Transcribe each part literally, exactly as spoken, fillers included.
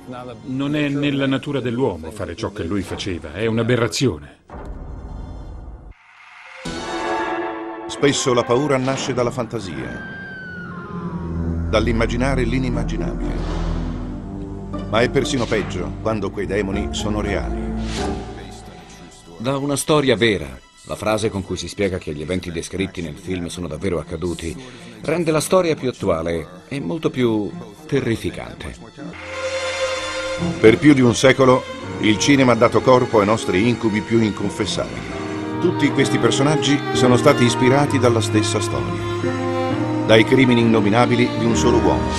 Non è nella natura dell'uomo fare ciò che lui faceva, è un'aberrazione. Spesso la paura nasce dalla fantasia, dall'immaginare l'inimmaginabile. Ma è persino peggio quando quei demoni sono reali. Da una storia vera, la frase con cui si spiega che gli eventi descritti nel film sono davvero accaduti, rende la storia più attuale e molto più terrificante. Per più di un secolo, il cinema ha dato corpo ai nostri incubi più inconfessabili. Tutti questi personaggi sono stati ispirati dalla stessa storia, dai crimini innominabili di un solo uomo.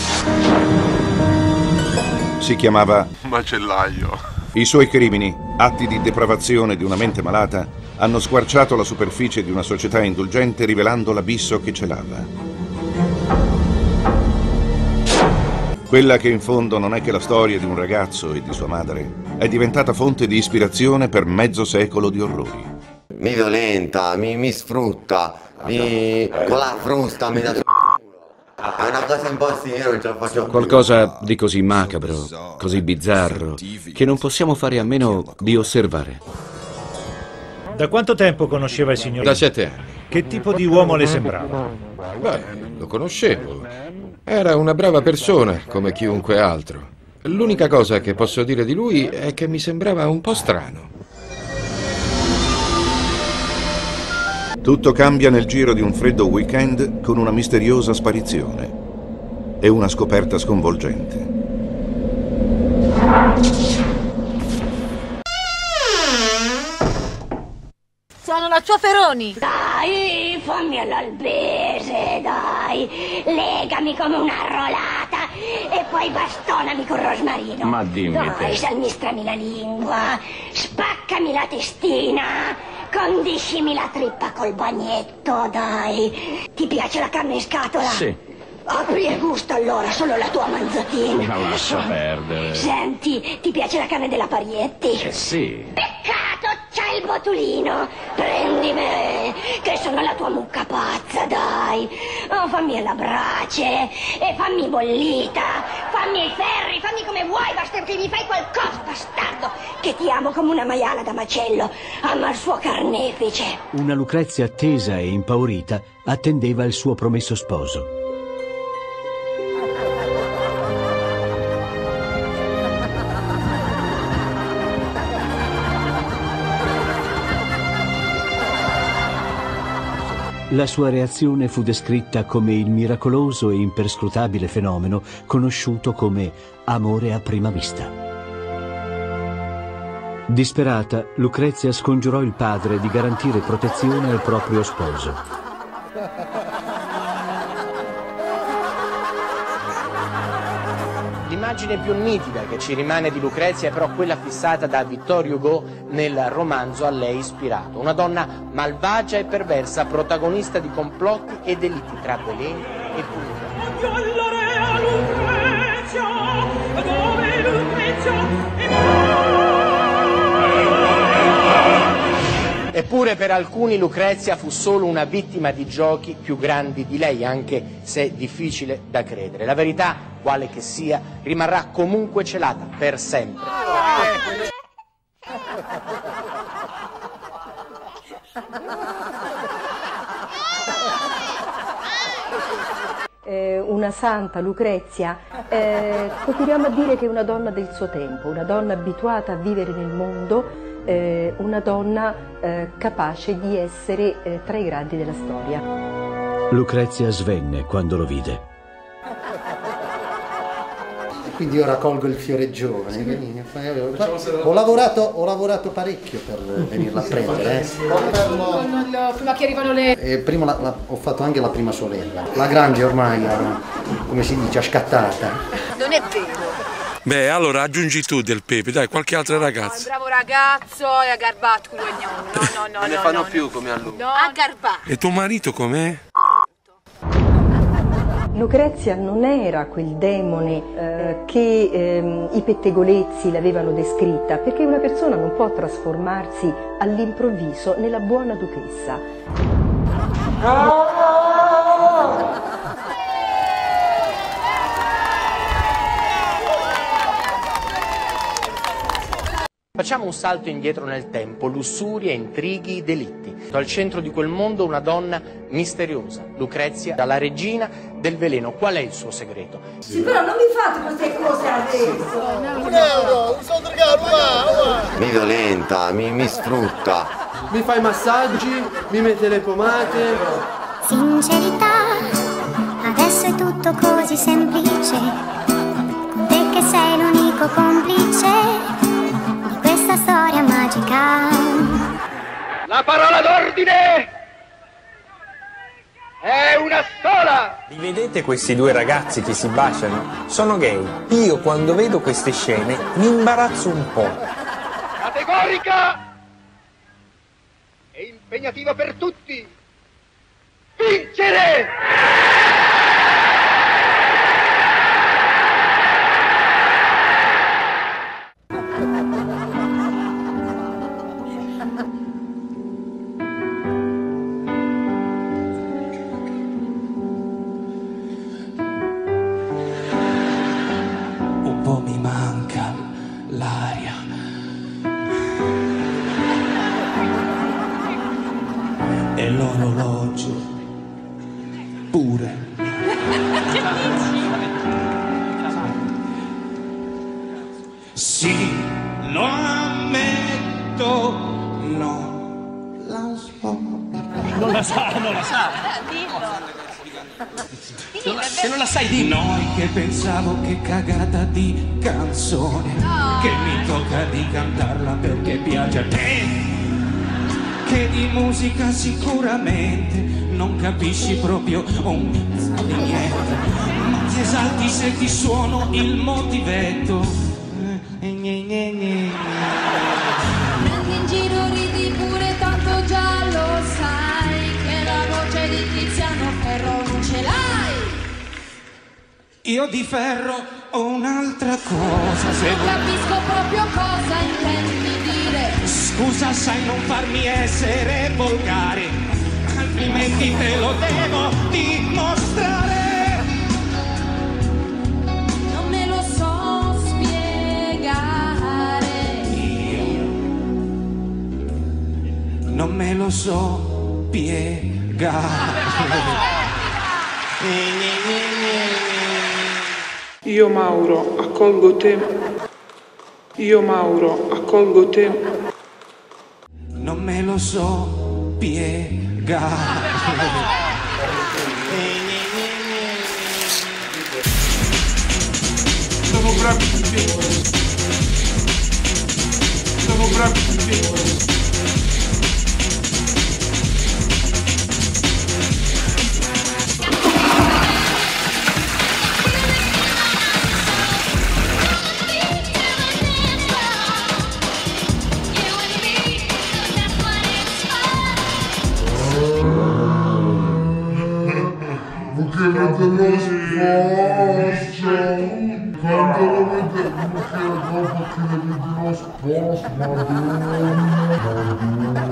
Si chiamava macellaio. I suoi crimini, atti di depravazione di una mente malata, hanno squarciato la superficie di una società indulgente rivelando l'abisso che celava. Quella che in fondo non è che la storia di un ragazzo e di sua madre è diventata fonte di ispirazione per mezzo secolo di orrori. Mi violenta, mi, mi sfrutta, mi... con la frusta mi dà... È una cosa impossibile, non ce la faccio più. Qualcosa di così macabro, così bizzarro, che non possiamo fare a meno di osservare. Da quanto tempo conosceva il signor? Da sette anni. Che tipo di uomo le sembrava? Beh, lo conoscevo. Era una brava persona, come chiunque altro. L'unica cosa che posso dire di lui è che mi sembrava un po' strano. Tutto cambia nel giro di un freddo weekend con una misteriosa sparizione e una scoperta sconvolgente. Sono la tua Feroni! Dai, fammi all'albese, dai! Legami come una rolata e poi bastonami con rosmarino! Ma dimmi dai, te. salmistrami la lingua, spaccami la testina, condiscimi la trippa col bagnetto, dai! Ti piace la carne in scatola? Sì. Apri e gusta allora, solo la tua manzotina. Ma lascia perdere. Senti, ti piace la carne della Parietti? Eh sì. Peccato, c'è il botulino. Prendi me, che sono la tua mucca pazza, dai. Oh, fammi alla brace e fammi bollita. Fammi i ferri, fammi come vuoi, basta che mi fai qualcosa, bastardo. Che ti amo come una maiala da macello ama il suo carnefice. Una Lucrezia tesa e impaurita attendeva il suo promesso sposo. La sua reazione fu descritta come il miracoloso e imperscrutabile fenomeno conosciuto come amore a prima vista. Disperata, Lucrezia scongiurò il padre di garantire protezione al proprio sposo. L'immagine più nitida che ci rimane di Lucrezia è però quella fissata da Victor Hugo nel romanzo a lei ispirato. Una donna malvagia e perversa, protagonista di complotti e delitti tra veleni e buio. Eppure per alcuni Lucrezia fu solo una vittima di giochi più grandi di lei, anche se difficile da credere. La verità, quale che sia, rimarrà comunque celata per sempre. Eh, una santa Lucrezia, eh, continuiamo a dire che è una donna del suo tempo, una donna abituata a vivere nel mondo, eh, una donna eh, capace di essere eh, tra i grandi della storia. Lucrezia svenne quando lo vide. Quindi io raccolgo il fiore giovane. Sì. Ho lavorato, ho lavorato parecchio per venirla a prendere. Eh. Prima che arrivano le... E prima la, la, ho fatto anche la prima sorella. La grande ormai, come si dice, scattata. Non è vero. Beh, allora aggiungi tu del pepe, dai, qualche altra ragazza. No, bravo ragazzo, è aggarbato quello. No, no, no, no. Non ne no, fanno no, più no. come a lui. No, aggarbato. E tuo marito com'è? Lucrezia non era quel demone eh, che ehm, i pettegolezzi l'avevano descritta, perché una persona non può trasformarsi all'improvviso nella buona duchessa. Facciamo un salto indietro nel tempo, lussurie, intrighi, delitti. Al centro di quel mondo una donna misteriosa, Lucrezia, la regina del veleno. Qual è il suo segreto? Sì, però non mi fate queste cose adesso. Un euro, un soldo regalo, va, va. Mi violenta, mi, mi sfrutta. Mi fa i massaggi, mi mette le pomate. Sincerità, adesso è tutto così semplice. Con te che sei l'unico complice di questa storia magica. La parola d'ordine è una sola! Li vedete questi due ragazzi che si baciano? Sono gay. Io quando vedo queste scene mi imbarazzo un po'. Categorica e impegnativa per tutti. Vincere! Un po' mi manca l'aria. E l'orologio pure. Sì, lo ammetto, no, la so. Non la sa, non la sa. Dillo. Se non la sai, di noi che pensavo che cagata di canzone, no. Che mi tocca di cantarla perché piace a te, che di musica sicuramente non capisci proprio un pezzo di niente, ma ti esalti se ti suono il motivetto. Prendi in giro, ridi pure, tanto già lo sai che la voce di Tiziano Ferro non ce l'hai. Io di Ferro ho un'altra cosa. Se non capisco proprio cosa intendi dire. Scusa, sai, non farmi essere volgare, altrimenti te lo devo dimostrare. Non me lo so spiegare. Io non me lo so spiegare. Io Mauro accolgo te, io Mauro accolgo te. Non me lo so spiegare. Sono bravi tutti. Sono bravi tutti. Quando lo avete, quando lo avete,